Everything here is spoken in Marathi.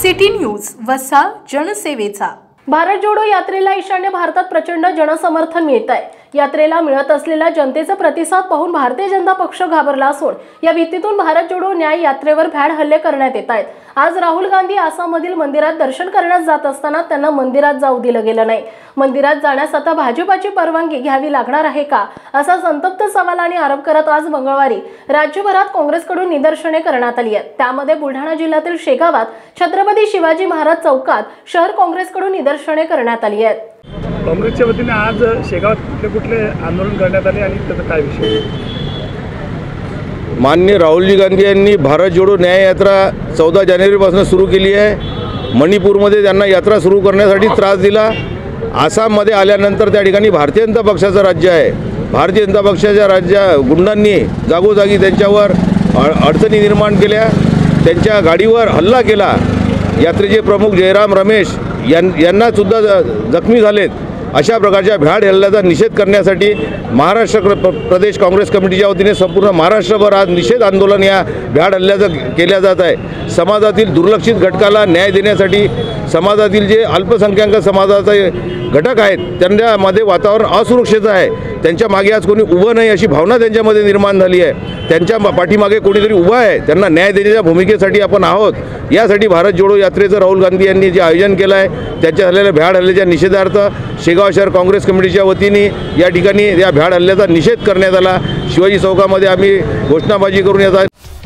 सिटी न्यूज वसा जनसेवेचा। भारत जोडो यात्रेला ईशान्य भारतात प्रचंड जनसमर्थन मिळत आहे। यात्रेला मिळत असलेल्या जनतेचा प्रतिसाद पाहून भारतीय जनता पक्ष घाबरला असून या भीतीतून भारत जोडो न्याय यात्रेवर भ्याड हल्ले करण्यात येत आहेत। आज राहुल गांधी आसाममधील मंदिरात दर्शन करण्यास जात असताना त्यांना मंदिरात जाऊ दिलं गेलं नाही। मंदिरात जाण्यास आता भाजपाची परवानगी घ्यावी लागणार आहे का, असा संतप्त सवाल आणि आरोप करत आज मंगळवारी राज्यभरात काँग्रेसकडून निदर्शने करण्यात आली आहेत। त्यामध्ये बुलढाणा जिल्ह्यातील शेगावात छत्रपती शिवाजी महाराज चौकात शहर काँग्रेसकडून निदर्शने करण्यात आली आहेत। काँग्रेसच्या वतीने आज शेगावात कुठले आंदोलन करण्यात आले आणि त्याचा काय विषय? माननीय राहुलजी गांधी यांनी भारत जोडो न्याय यात्रा 14 जानेवारीपासून सुरू केली आहे। मणिपूरमध्ये त्यांना यात्रा सुरू करण्यासाठी त्रास दिला। आसाममध्ये आल्यानंतर त्या ठिकाणी भारतीय जनता पक्षाचं राज्य आहे। भारतीय जनता पक्षाच्या गुंडांनी जागोजागी त्यांच्यावर अडचणी निर्माण केल्या, त्यांच्या गाडीवर हल्ला केला। यात्रेचे प्रमुख जयराम रमेश यांना सुद्धा जखमी झालेत। अशा प्रकारच्या भ्याड हल्ल्याचा निषेध करण्यासाठी महाराष्ट्र प्रदेश काँग्रेस कमिटीच्या वतीने संपूर्ण महाराष्ट्रभर आज निषेध आंदोलन या भ्याड हल्ल्याचं केल्या जात आहे। समाजातील दुर्लक्षित घटकाला न्याय देण्यासाठी समाजातील जे अल्पसंख्याक समाजाचे घटक आहेत त्यांच्यामध्ये वातावरण असुरक्षित आहे। त्यांच्या मागे आज कोणी उभं नाही अशी भावना त्यांच्यामध्ये निर्माण झाली आहे। त्यांच्या पाठीमागे कोणीतरी उभं आहे, त्यांना न्याय देण्याच्या भूमिकेसाठी आपण आहोत। यासाठी भारत जोडो यात्रेचं राहुल गांधी यांनी जे आयोजन केलं आहे त्याच्या झालेल्या भ्याड हल्ल्याच्या निषेधार्थ शेगाव शहर काँग्रेस कमिटीच्या वतीने या ठिकाणी या भ्याड हल्ल्याचा निषेध करण्यात आला। शिवाजी चौकामध्ये आम्ही घोषणाबाजी करून याचा